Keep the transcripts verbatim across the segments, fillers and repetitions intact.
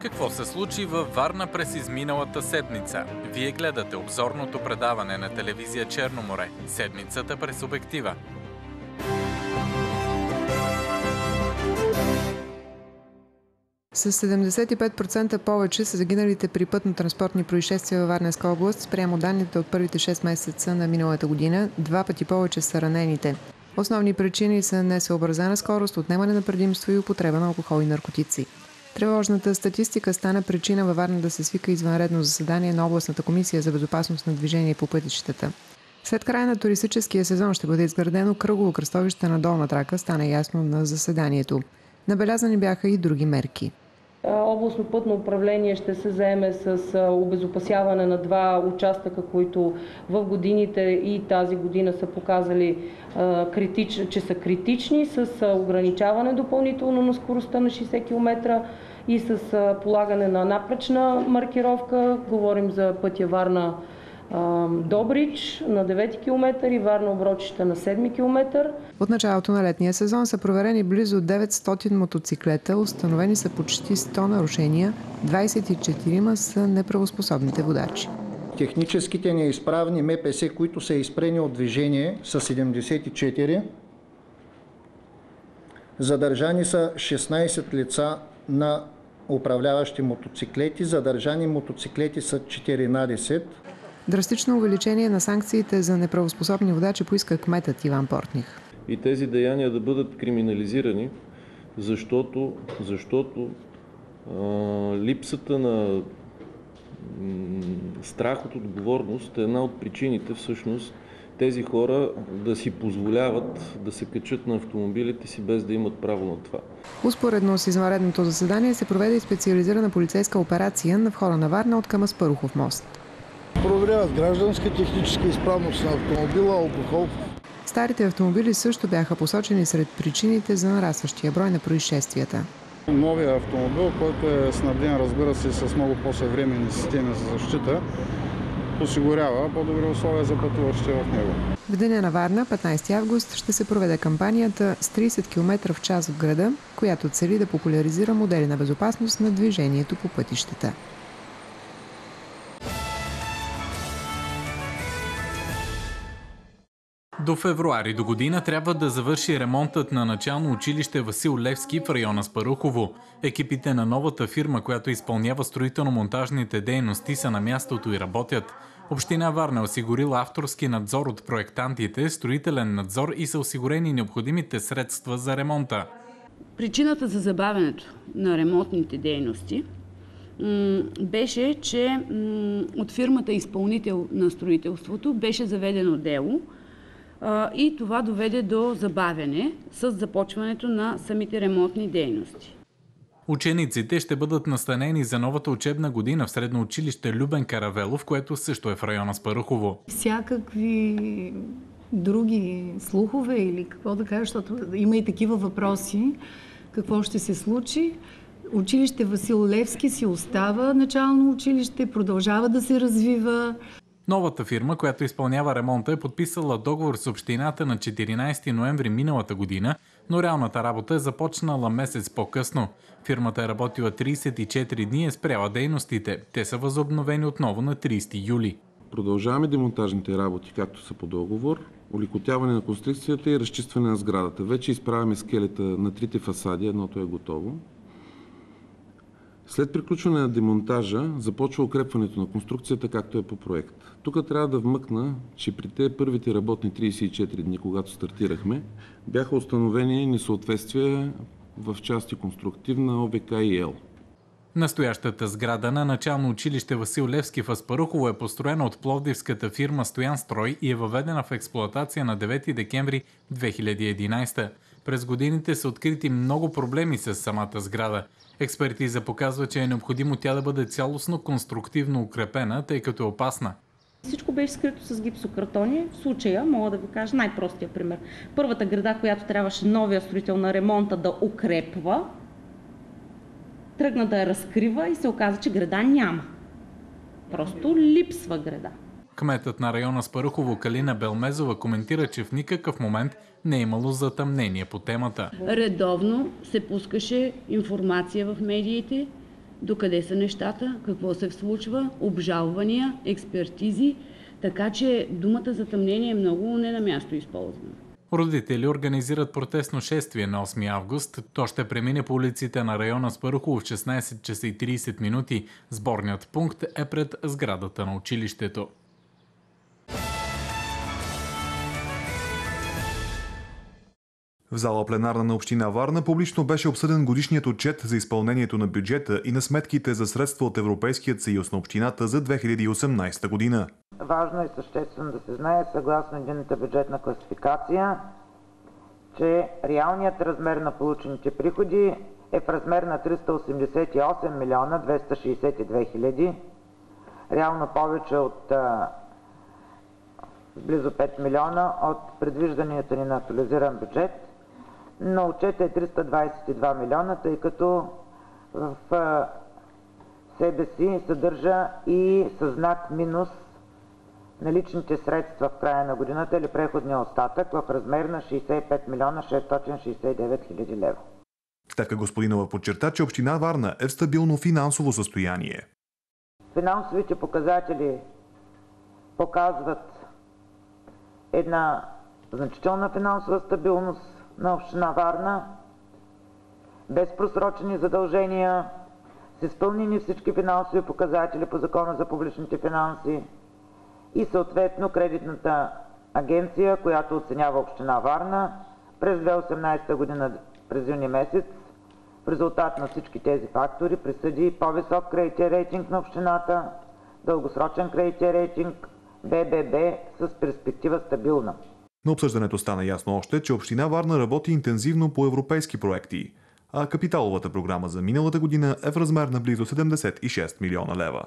Какво се случи във Варна през изминалата седмица? Вие гледате обзорното предаване на телевизия Черно море. Седмицата през обектива. С седемдесет и пет процента повече са загиналите при пътно-транспортни происшествия във Варненска област спрямо данните от първите шест месеца на миналата година. Два пъти повече са ранените. Основни причини са несъобразена скорост, отнемане на предимство и употреба на алкохол и наркотици. Тревожната статистика стана причина във Варна да се свика извънредно заседание на Областната комисия за безопасност на движение по пътищата. След края на туристическия сезон ще бъде изградено кръгово кръстовище на Долна Трака, стана ясно на заседанието. Набелязани бяха и други мерки. Областно пътно управление ще се заеме с обезопасяване на два участъка, които в годините и тази година са показали, че са критични, с ограничаване допълнително на скоростта на шейсет километра и с полагане на напречна маркировка. Говорим за пътя Варна Добрич на девети километър и Варна Оброчище на седми километър. От началото на летния сезон са проверени близо деветстотин мотоциклета, установени са почти сто нарушения, двадесет и четири са неправоспособните водачи. Техническите неизправни М П С, които са изпрени от движение, са седемдесет и четири. Задържани са шестнадесет лица на управляващи мотоциклети, задържани мотоциклети са четиринадесет. Драстично увеличение на санкциите за неправоспособни водачи поиска кметът Иван Портних. И тези деяния да бъдат криминализирани, защото, защото а, липсата на м, страх от отговорност е една от причините всъщност тези хора да си позволяват да се качат на автомобилите си без да имат право на това. Успоредно с извънредното заседание се проведе и специализирана полицейска операция на входа на Варна от към Аспарухов мост. Проверяват гражданска техническа изправност на автомобила, алкохол. Старите автомобили също бяха посочени сред причините за нарастващия брой на происшествията. Новия автомобил, който е снабден, разбира се, с много по-съвременни системи за защита, осигурява по-добри условия за пътуващите в него. В деня на Варна, петнадесети август, ще се проведе кампанията с тридесет километра в час в града, която цели да популяризира модели на безопасност на движението по пътищата. До февруари до година трябва да завърши ремонтът на начално училище Васил Левски в района Аспарухово. Екипите на новата фирма, която изпълнява строително-монтажните дейности, са на мястото и работят. Община Варна е осигурила авторски надзор от проектантите, строителен надзор и са осигурени необходимите средства за ремонта. Причината за забавянето на ремонтните дейности беше, че от фирмата изпълнител на строителството беше заведено дело, и това доведе до забавяне с започването на самите ремонтни дейности. Учениците ще бъдат настанени за новата учебна година в средно училище Любен Каравелов, което също е в района Аспарухово. Всякакви други слухове или какво да кажа, защото има и такива въпроси, какво ще се случи. Училище Васил Левски си остава начално училище, продължава да се развива. Новата фирма, която изпълнява ремонта, е подписала договор с общината на четиринадесети ноември миналата година, но реалната работа е започнала месец по-късно. Фирмата е работила тридесет и четири дни и е спряла дейностите. Те са възобновени отново на тридесети юли. Продължаваме демонтажните работи, както са по договор, олекотяване на конструкцията и разчистване на сградата. Вече изправяме скелета на трите фасади, едното е готово. След приключване на демонтажа започва укрепването на конструкцията, както е по проект. Тук трябва да вмъкна, че при тези първите работни тридесет и четири дни, когато стартирахме, бяха установени несъответствия в части конструктивна, О Б К и Л. Настоящата сграда на начално училище Васил Левски в Аспарухово е построена от пловдивската фирма Стоян Строй и е въведена в експлоатация на девети декември две хиляди и единадесета. През годините са открити много проблеми с самата сграда. Експертиза показва, че е необходимо тя да бъде цялостно конструктивно укрепена, тъй като е опасна. Всичко беше скрито с гипсокартони. В случая, мога да ви кажа най-простия пример. Първата града, която трябваше новия строител на ремонта да укрепва, тръгна да я разкрива и се оказа, че града няма. Просто липсва града. Кметът на района Аспарухово Калина Белмезова коментира, че в никакъв момент не е имало затъмнение по темата. Редовно се пускаше информация в медиите докъде са нещата, какво се случва, обжалвания, експертизи, така че думата затъмнение е много не на място използвана. Родители организират протестно шествие на осми август. То ще премине по улиците на района Спарухово в шестнайсет часа и трийсет минути. Сборният пункт е пред сградата на училището. В зала пленарна на община Варна публично беше обсъден годишният отчет за изпълнението на бюджета и на сметките за средства от Европейският съюз на общината за две хиляди и осемнайсета година. Важно и съществено да се знае, съгласно единната бюджетна класификация, че реалният размер на получените приходи е в размер на триста осемдесет и осем милиона двеста шейсет и две хиляди, реално повече от а, близо пет милиона от предвижданията ни на актуализиран бюджет, но отчетът е триста двайсет и два милиона, тъй като в а, себе си съдържа и със знак минус наличните средства в края на годината или преходния остатък в размер на шейсет и пет милиона шестстотин шейсет и девет хиляди лева. Така Господинова подчерта, че община Варна е в стабилно финансово състояние. Финансовите показатели показват една значителна финансова стабилност на община Варна, без просрочени задължения, с изпълнени всички финансови показатели по Закона за публичните финанси и съответно кредитната агенция, която оценява община Варна през две хиляди и осемнайсета година през юни месец, в резултат на всички тези фактори присъди по-висок кредитен рейтинг на общината, дългосрочен кредитен рейтинг Б Б Б с перспектива стабилна. На обсъждането стана ясно още, че община Варна работи интензивно по европейски проекти, а капиталовата програма за миналата година е в размер на близо седемдесет и шест милиона лева.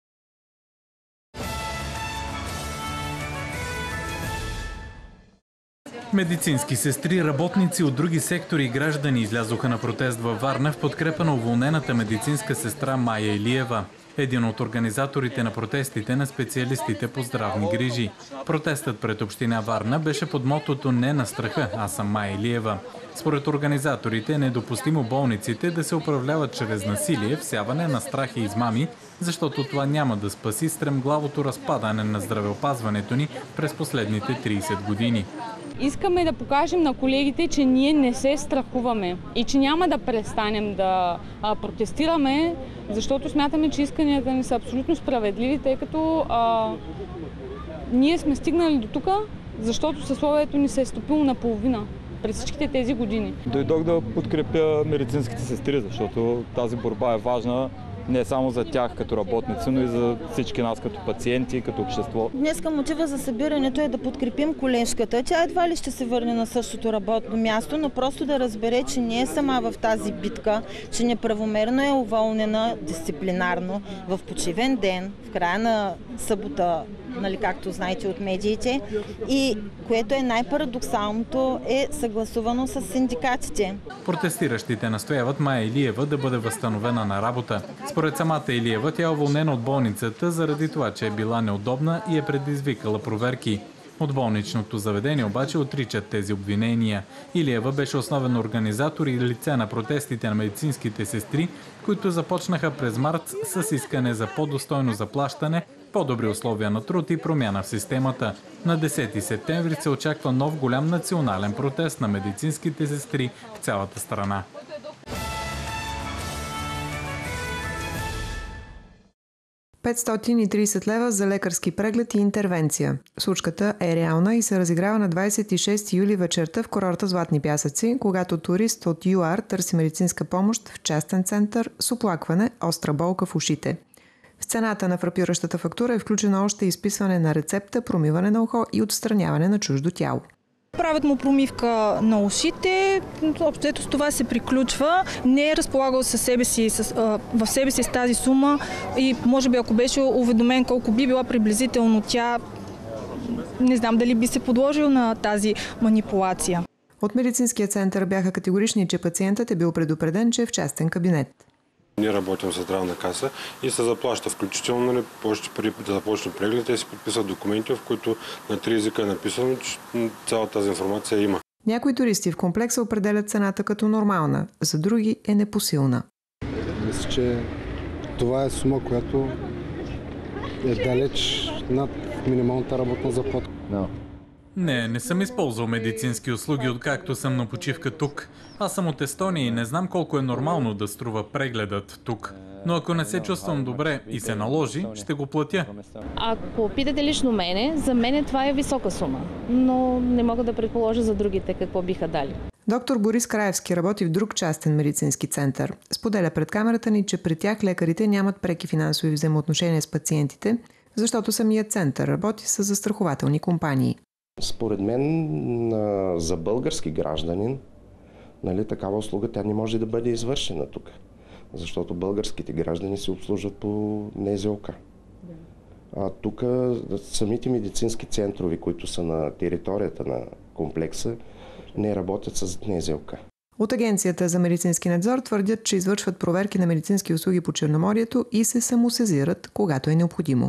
Медицински сестри, работници от други сектори и граждани излязоха на протест във Варна в подкрепа на уволнената медицинска сестра Майя Илиева, един от организаторите на протестите на специалистите по здравни грижи. Протестът пред община Варна беше под мотото "Не на страха, аз съм Майя Илиева". Според организаторите е недопустимо болниците да се управляват чрез насилие, всяване на страх и измами, защото това няма да спаси стремглавото разпадане на здравеопазването ни през последните трийсет години. Искаме да покажем на колегите, че ние не се страхуваме и че няма да престанем да а, протестираме, защото смятаме, че исканията ни са абсолютно справедливи, тъй като а, ние сме стигнали до тук, защото съсловието ни се е стопило наполовина през всичките тези години. Дойдох да подкрепя медицинските сестри, защото тази борба е важна не само за тях като работници, но и за всички нас като пациенти, като общество. Днеска мотива за събирането е да подкрепим колежката. Тя едва ли ще се върне на същото работно място, но просто да разбере, че не е сама в тази битка, че неправомерно е уволнена дисциплинарно в почивен ден, в края на събота, нали, както знаете от медиите, и което е най-парадоксалното, е съгласувано с синдикатите. Протестиращите настояват Майя Илиева да бъде възстановена на работа. Според самата Илиева, тя е уволнена от болницата заради това, че е била неудобна и е предизвикала проверки. От болничното заведение обаче отричат тези обвинения. Илиева беше основен организатор и лице на протестите на медицинските сестри, които започнаха през март с искане за по-достойно заплащане, по-добри условия на труд и промяна в системата. На десети септември се очаква нов голям национален протест на медицинските сестри в цялата страна. петстотин и трийсет лева за лекарски преглед и интервенция. Случката е реална и се разиграва на двайсет и шести юли вечерта в курорта Златни пясъци, когато турист от ЮАР търси медицинска помощ в частен център с оплакване остра болка в ушите. В цената на фрапиращата фактура е включено още изписване на рецепта, промиване на ухо и отстраняване на чуждо тяло. Правят му промивка на ушите, общо с това се приключва. Не е разполагал със себе си, с, а, в себе си с тази сума и може би ако беше уведомен колко би била приблизително тя, не знам дали би се подложил на тази манипулация. От медицинския център бяха категорични, че пациентът е бил предупреден, че е в частен кабинет. Ние работим със здравна каса и се заплаща включително, нали, още преди да започне преглед, те си подписват документи, в които на три езика е написано, че цялата тази информация има. Някои туристи в комплекса определят цената като нормална, за други е непосилна. Мисля, че Това е сума, която е далеч над минималната работна заплата. No. Не, не съм използвал медицински услуги, откакто съм на почивка тук. Аз съм от Естония и не знам колко е нормално да струва прегледът тук. Но ако не се чувствам добре и се наложи, ще го платя. Ако питате лично мене, за мен това е висока сума, но не мога да предположа за другите какво биха дали. Доктор Борис Краевски работи в друг частен медицински център. Споделя пред камерата ни, че при тях лекарите нямат преки финансови взаимоотношения с пациентите, защото самият център работи с застрахователни компании. Според мен за български гражданин, нали, такава услуга тя не може да бъде извършена тук, защото българските граждани се обслужват по НЗОК. А тук самите медицински центрови, които са на територията на комплекса, не работят с НЗОК. От Агенцията за медицински надзор твърдят, че извършват проверки на медицински услуги по Черноморието и се самосезират, когато е необходимо.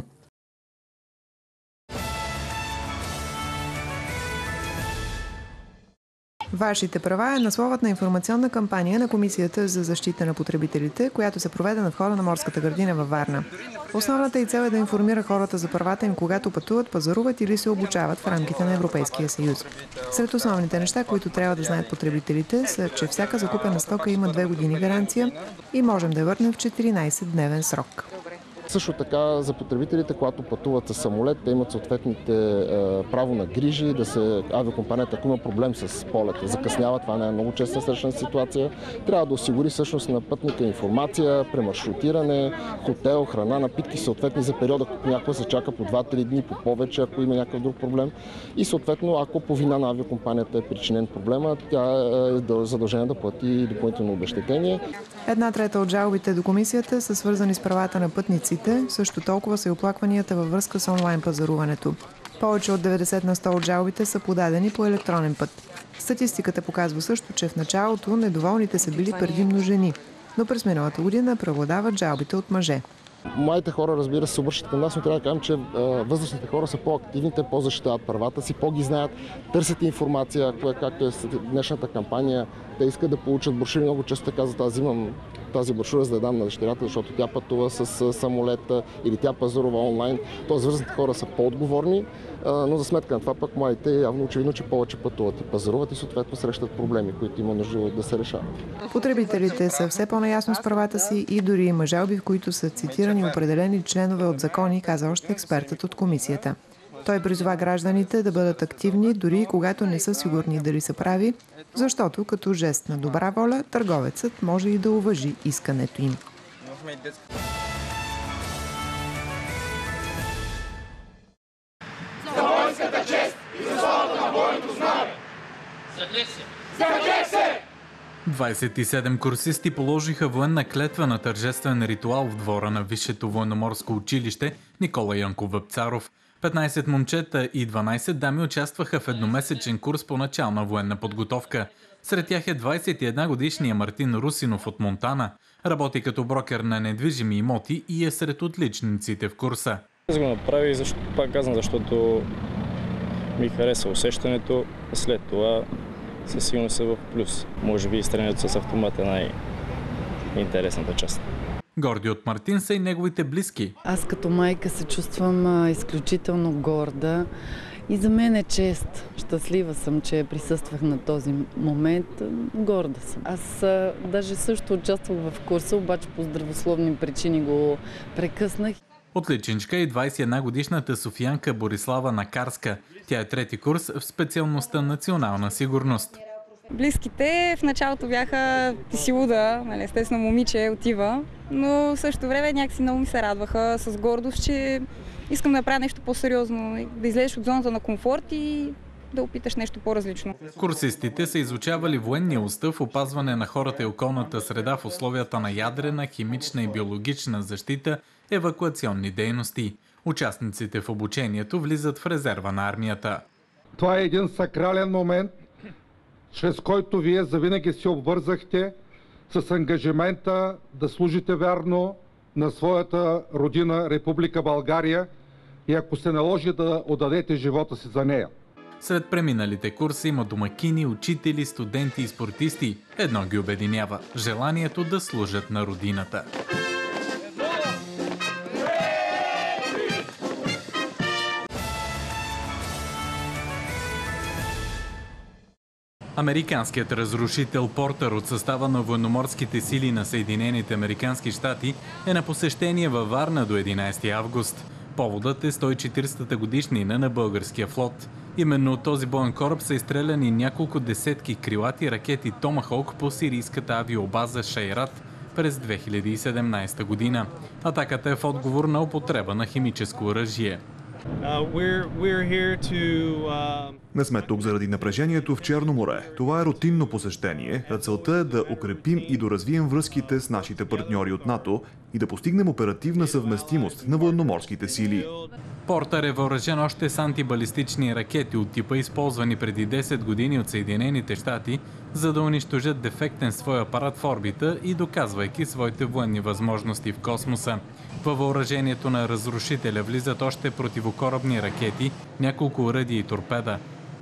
Вашите права е насловът на информационна кампания на Комисията за защита на потребителите, която се проведе на входа на Морската градина във Варна. Основната й цел е да информира хората за правата им, когато пътуват, пазаруват или се обучават в рамките на Европейския съюз. Сред основните неща, които трябва да знаят потребителите, са, че всяка закупена стока има две години гаранция и можем да я върнем в четиринайсет-дневен срок. Също така за потребителите, когато пътуват с самолет, те имат съответните е, право на грижи, да се авиокомпанията, ако има проблем с полета, закъснява, това не е много честна срещна ситуация, трябва да осигури всъщност на пътника информация, премаршрутиране, хотел, храна, напитки, съответни за периода, ако някой се чака по два-три дни, по повече, ако има някакъв друг проблем. И съответно, ако по вина на авиокомпанията е причинен проблема, тя е задължена да плати допълнително обезщетение. Една трета от жалбите до комисията са свързани с правата на пътниците. Също толкова са и оплакванията във връзка с онлайн пазаруването. Повече от деветдесет на сто от жалбите са подадени по електронен път. Статистиката показва също, че в началото недоволните са били предимно жени, но през миналата година преобладават жалбите от мъже. Младите хора, разбира се, се обръщат към нас, но трябва да кажем, че а, възрастните хора са по-активни, те по-защитават правата си, по-ги знаят, търсят информация, както е днешната кампания. Те искат да получат брошури. Много често казват, аз взимам тази брошура, за да дам на дъщерята, защото тя пътува с самолета или тя пазарува онлайн. Тоест, възрастните хора са по-отговорни, но за сметка на това пък младите явно очевидно, че повече пътуват и пазаруват и съответно срещат проблеми, които има нужда да се решават. Потребителите са все по-наясно с правата си и дори има жалби, в които са цитирани определени членове от закони, каза още експертът от комисията. Той призова гражданите да бъдат активни, дори когато не са сигурни дали са прави, защото като жест на добра воля, търговецът може и да уважи искането им. За воинската чест и за славата на военното знаме! Заклех се! Заклех се! двайсет и седем курсисти положиха военна клетва на тържествен ритуал в двора на Висшето военноморско училище Никола Янков Вапцаров. петнайсет момчета и дванайсет дами участваха в едномесечен курс по начална военна подготовка. Сред тях е двайсет и една годишният Мартин Русинов от Монтана. Работи като брокер на недвижими имоти и е сред отличниците в курса. Аз го направи, защо, пак казвам, защото ми хареса усещането, а след това със сигурност е в плюс. Може би изстрелянето с автомат е най-интересната част. Горди от Мартин са и неговите близки. Аз като майка се чувствам а, изключително горда и за мен е чест. Щастлива съм, че присъствах на този момент. Горда съм. Аз а, даже също участвах в курса, обаче по здравословни причини го прекъснах. Отличничка и двайсет и една годишната софиянка Борислава Накарска. Тя е трети курс в специалността национална сигурност. Близките в началото бяха ти си луда, нали, естествено момиче отива, но в същото време някакси много ми се радваха с гордост, че искам да направя нещо по-сериозно, да излезеш от зоната на комфорт и да опиташ нещо по-различно. Курсистите са изучавали военния устав, опазване на хората и околната среда в условията на ядрена, химична и биологична защита, евакуационни дейности. Участниците в обучението влизат в резерва на армията. Това е един сакрален момент, чрез който вие завинаги се обвързахте с ангажимента да служите вярно на своята родина Република България и ако се наложи да отдадете живота си за нея. Сред преминалите курси има домакини, учители, студенти и спортисти. Едно ги обединява – желанието да служат на родината. Американският разрушител Портър от състава на военноморските сили на Съединените американски щати е на посещение във Варна до единайсети август. Поводът е сто и четиридесетата годишнина на българския флот. Именно от този боен кораб са изстреляни няколко десетки крилати ракети Томахок по сирийската авиобаза Шайрат през две хиляди и седемнайсета година. Атаката е в отговор на употреба на химическо оръжие. Uh, we're, we're here to, uh... Не сме тук заради напрежението в Черно море. Това е рутинно посещение, а целта е да укрепим и доразвием връзките с нашите партньори от НАТО и да постигнем оперативна съвместимост на военноморските сили. Портър е въоръжен още с антибалистични ракети от типа, използвани преди десет години от Съединените щати, за да унищожат дефектен свой апарат в орбита и доказвайки своите военни възможности в космоса. Във въоръжението на разрушителя влизат още противокорабни ракети, няколко оръдия и торпеда.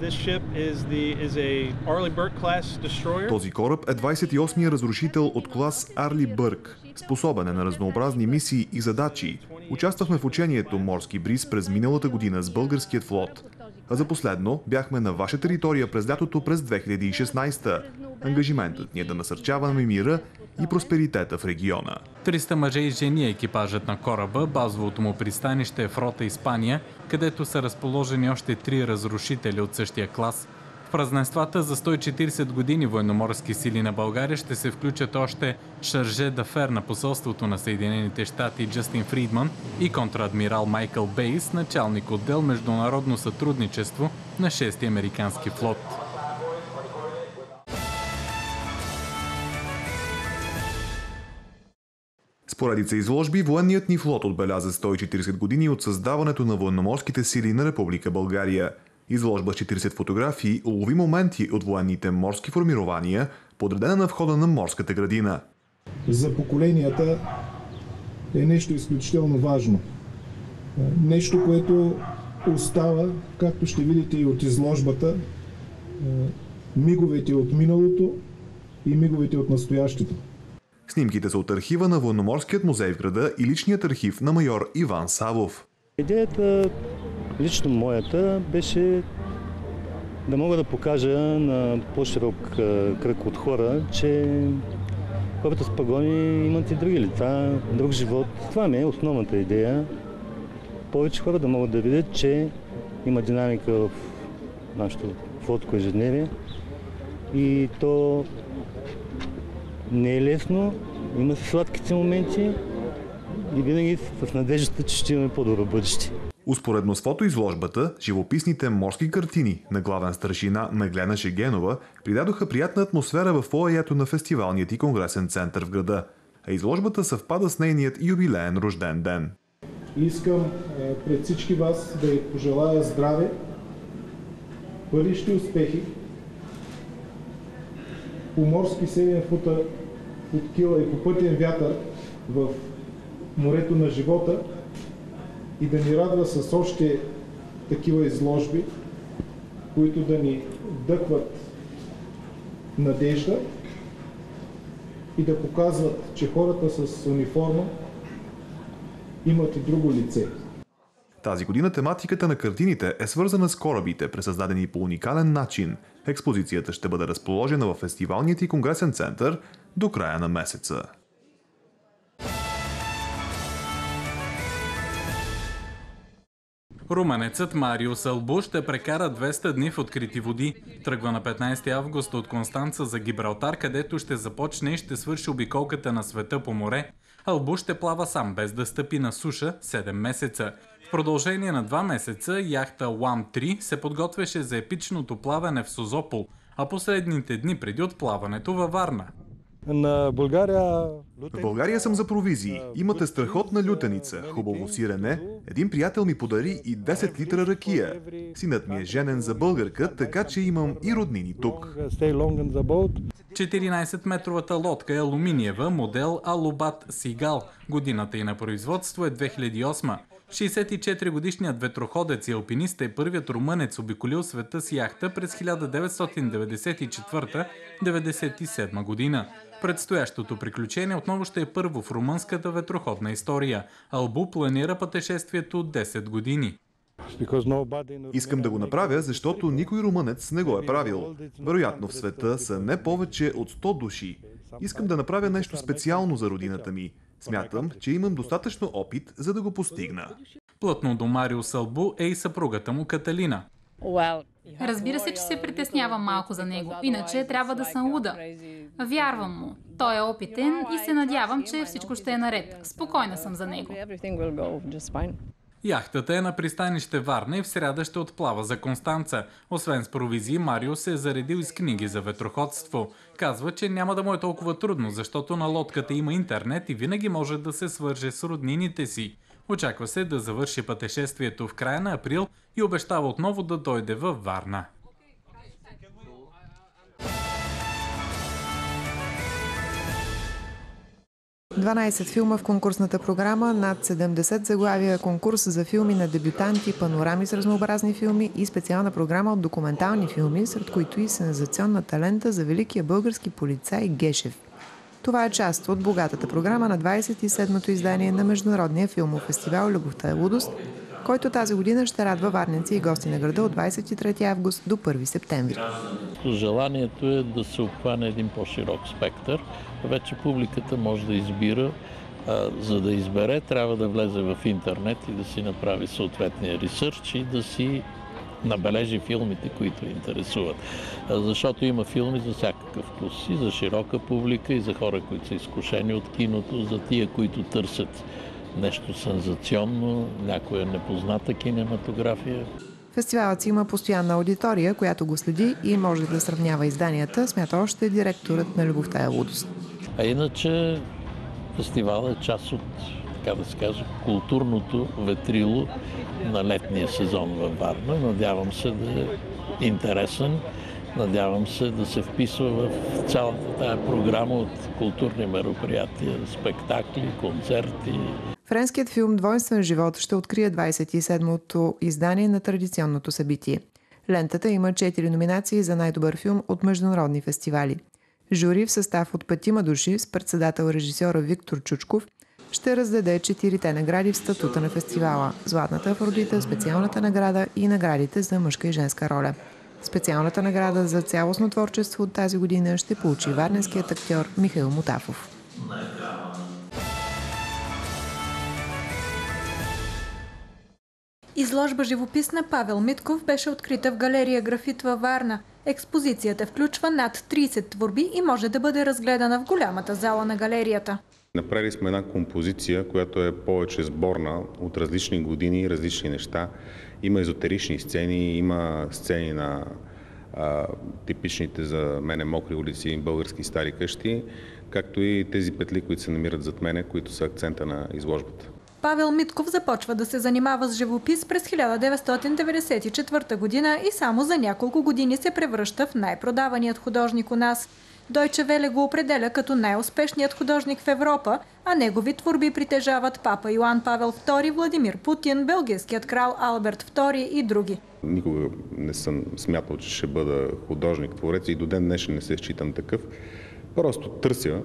Този кораб е двайсет и осми разрушител от клас Арли Бърк. Способен е на разнообразни мисии и задачи. Участвахме в учението Морски бриз през миналата година с българският флот. А за последно бяхме на ваша територия през лятото през две хиляди и шестнайсета. Ангажиментът ни е да насърчаваме мира и просперитета в региона. триста мъже и жени е екипажът на кораба. Базовото му пристанище е в Рота, Испания, където са разположени още три разрушители от същия клас. В празненствата за сто и четирийсет години военноморски сили на България ще се включат още шарже дафер на посолството на Съединените щати Джастин Фридман и контрадмирал Майкъл Бейс, началник отдел международно сътрудничество на шести американски флот. С поредица изложби, военният ни флот отбеляза сто и четирийсет години от създаването на военноморските сили на Република България. Изложба с четирийсет фотографии улови моменти от военните морски формирования, подредена на входа на морската градина. За поколенията е нещо изключително важно. Нещо, което остава, както ще видите и от изложбата, миговете от миналото и миговете от настоящето. Снимките са от архива на Военноморският музей в града и личният архив на майор Иван Савов. Идеята, лично моята, беше да мога да покажа на по-широк кръг от хора, че хората с пагони имат и други лица, друг живот. Това ми е основната идея. Повече хора да могат да видят, че има динамика в нашето флотско ежедневие и то не е лесно, има си сладките моменти и винаги с надеждата, че ще имаме по-добро бъдеще. Успоредно с фотоизложбата, живописните морски картини на главен старшина Меглена Шегенова придадоха приятна атмосфера в фоайето на фестивалният и конгресен център в града, а изложбата съвпада с нейният юбилеен рожден ден. Искам пред всички вас да ви пожелая здраве, бъдещи успехи, по морски седем фута под кила и по пътен вятър в морето на живота и да ни радва с още такива изложби, които да ни вдъхват надежда и да показват, че хората с униформа имат и друго лице. Тази година тематиката на картините е свързана с корабите, пресъздадени по уникален начин. Експозицията ще бъде разположена в фестивалният и конгресен център до края на месеца. Румънецът Мариус Албу ще прекара двеста дни в открити води. Тръгва на петнайсети август от Констанца за Гибралтар, където ще започне и ще свърши обиколката на света по море. Албу ще плава сам, без да стъпи на суша, седем месеца. В продължение на два месеца яхта Уам три се подготвяше за епичното плаване в Созопол, а последните дни преди отплаването във Варна. На България... В България съм за провизии. Имате страхотна лютеница, хубаво сирене. Един приятел ми подари и десет литра ракия. Синът ми е женен за българка, така че имам и роднини тук. четиринайсетметровата лодка е алуминиева, модел Алубат Сигал. Годината и на производство е две хиляди и осма. шейсет и четири годишният ветроходец и алпинист е първият румънец обиколил света с яхта през хиляда деветстотин деветдесет и четвърта - деветдесет и седма година. Предстоящото приключение отново ще е първо в румънската ветроходна история. Албу планира пътешествието от десет години. Искам да го направя, защото никой румънец не го е правил. Вероятно в света са не повече от сто души. Искам да направя нещо специално за родината ми. Смятам, че имам достатъчно опит, за да го постигна. Плътно до Марио Сълбу е и съпругата му Каталина. Разбира се, че се притеснявам малко за него, иначе трябва да съм луда. Вярвам му. Той е опитен и се надявам, че всичко ще е наред. Спокойна съм за него. Яхтата е на пристанище Варна и в сряда ще отплава за Констанца. Освен с провизии, Марио се е заредил и с книги за ветроходство. Казва, че няма да му е толкова трудно, защото на лодката има интернет и винаги може да се свърже с роднините си. Очаква се да завърши пътешествието в края на април и обещава отново да дойде във Варна. дванайсет филма в конкурсната програма, над седемдесет заглавия, конкурс за филми на дебютанти, панорами с разнообразни филми и специална програма от документални филми, сред които и сензационна талента за великия български полицай Гешев. Това е част от богатата програма на двадесет и седмото издание на Международния филмов фестивал "Любовта е лудост", който тази година ще радва варненци и гости на града от двадесет и трети август до първи септември. Желанието е да се обхване един по-широк спектър. Вече публиката може да избира. А, за да избере, трябва да влезе в интернет и да си направи съответния ресърч и да си набележи филмите, които интересуват. А, защото има филми за всякакъв вкус. И за широка публика, и за хора, които са изкушени от киното, за тия, които търсят нещо сензационно, някоя непозната кинематография. Фестивалът си има постоянна аудитория, която го следи и може да сравнява изданията, смята още директорът на "Любовта е лудост". А иначе фестивалът е част от, така да се каже, културното ветрило на летния сезон във Варна. Надявам се да е интересен, надявам се да се вписва в цялата тая програма от културни мероприятия, спектакли, концерти. Френският филм "Двойствен живот" ще открие двадесет и седмото издание на традиционното събитие. Лентата има четири номинации за най-добър филм от международни фестивали. Жури в състав от петима души с председател режисьора Виктор Чучков ще раздаде четирите награди в статута на фестивала – Златната Афродита, специалната награда и наградите за мъжка и женска роля. Специалната награда за цялостно творчество от тази година ще получи варненският актьор Михаил Мотафов. Изложба живопис на Павел Митков беше открита в галерия Графит във Варна. Експозицията включва над тридесет творби и може да бъде разгледана в голямата зала на галерията. Направили сме една композиция, която е повече сборна от различни години и различни неща. Има езотерични сцени, има сцени на а, типичните за мене мокри улици, български стари къщи, както и тези петли, които се намират зад мене, които са акцента на изложбата. Павел Митков започва да се занимава с живопис през хиляда деветстотин деветдесет и четвърта година и само за няколко години се превръща в най-продаваният художник у нас. Дойче Веле го определя като най-успешният художник в Европа, а негови творби притежават папа Йоан Павел втори, Владимир Путин, белгийският крал Алберт втори и други. Никога не съм смятал, че ще бъда художник-творец и до ден днешен не се считам такъв. Просто търся.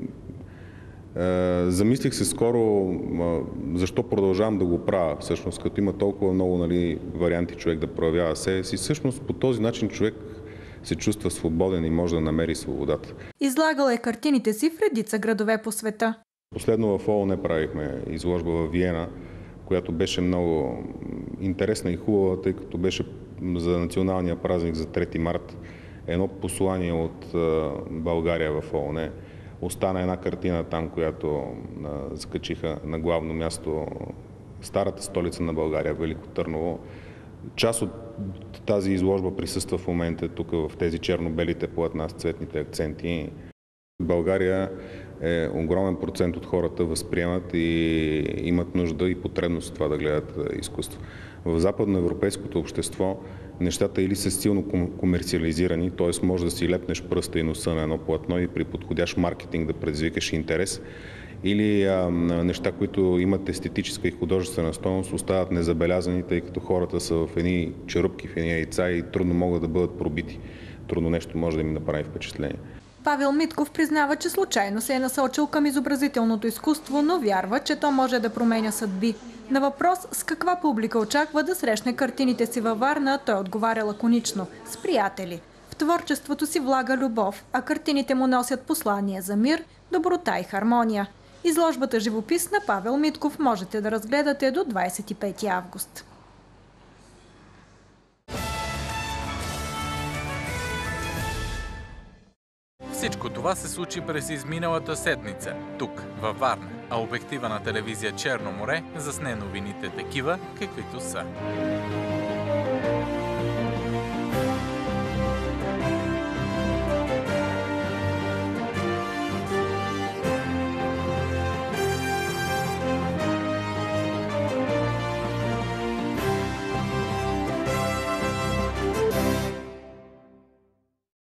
Замислих се скоро защо продължавам да го правя, всъщност, като има толкова много, нали, варианти човек да проявява себе си. Всъщност по този начин човек се чувства свободен и може да намери свободата. Излагал е картините си в редица градове по света. Последно в ООН правихме изложба във Виена, която беше много интересна и хубава, тъй като беше за националния празник за трети март едно послание от България в ООН. Остана една картина там, която а, закачиха на главно място старата столица на България, Велико Търново. Част от тази изложба присъства в момента тук в тези черно-белите платна с цветните акценти. България е огромен процент от хората възприемат и имат нужда и потребност от това да гледат изкуство. В западноевропейското общество нещата или са силно комерциализирани, т.е. може да си лепнеш пръста и носа на едно платно и при подходящ маркетинг да предизвикаш интерес, или а, неща, които имат естетическа и художествена стойност, остават незабелязани, тъй като хората са в едни черупки, в едни яйца и трудно могат да бъдат пробити. Трудно нещо може да ми направи впечатление. Павел Митков признава, че случайно се е насочил към изобразителното изкуство, но вярва, че то може да променя съдби. На въпрос с каква публика очаква да срещне картините си във Варна, той отговаря лаконично – с приятели. В творчеството си влага любов, а картините му носят послания за мир, доброта и хармония. Изложбата «Живопис» на Павел Митков можете да разгледате до двадесет и пети август. Всичко това се случи през изминалата седмица, тук, във Варна, а обектива на телевизия Черно море засне новините такива, каквито са.